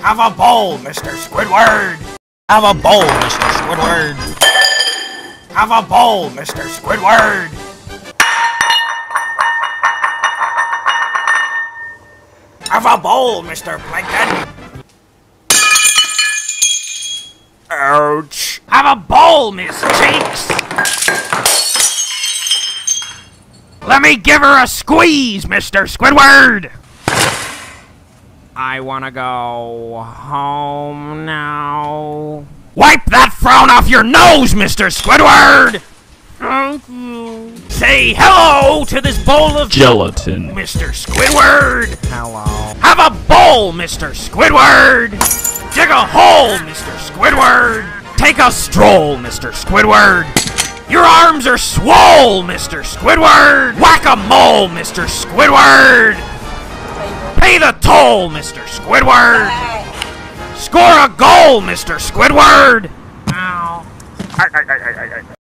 Have a bowl, Mr. Squidward! Have a bowl, Mr. Squidward! Have a bowl, Mr. Squidward! Have a bowl, Mr. Plankton! Ouch! Have a bowl, Miss Cheeks! Let me give her a squeeze, Mr. Squidward! I wanna go home now. Wipe that frown off your nose, Mr. Squidward! Thank you. Say hello to this bowl of gelatin, Mr. Squidward! Hello. Have a bowl, Mr. Squidward! Dig a hole, Mr. Squidward! Take a stroll, Mr. Squidward! Your arms are swole, Mr. Squidward! Whack-a-mole, Mr. Squidward! Pay the toll, Mr. Squidward! Score a goal, Mr. Squidward! Ow.